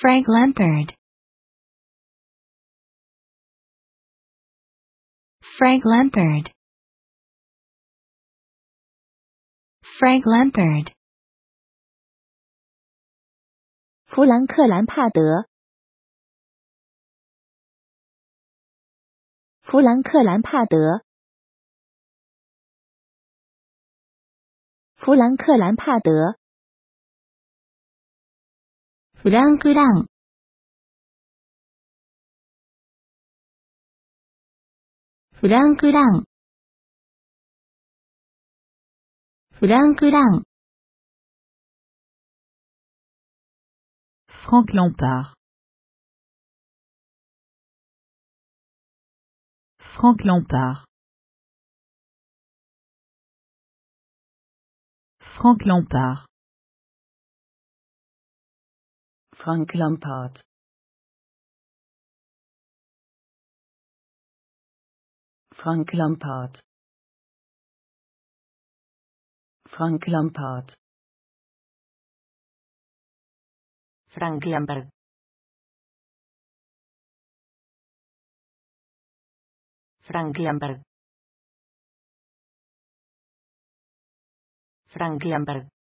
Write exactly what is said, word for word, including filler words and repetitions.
Frank Lampard. Frank Lampard. Frank Lampard. 弗兰克兰帕德。弗兰克兰帕德。弗兰克兰帕德。 フランクラン。フランクラン。フランクラン。Frank Lampard. Frank Lampard. Frank Lampard. Frank Lampard. Frank Lampard. Frank Lampard. Frank Lampard. Frank Lampard. Frank Lampard.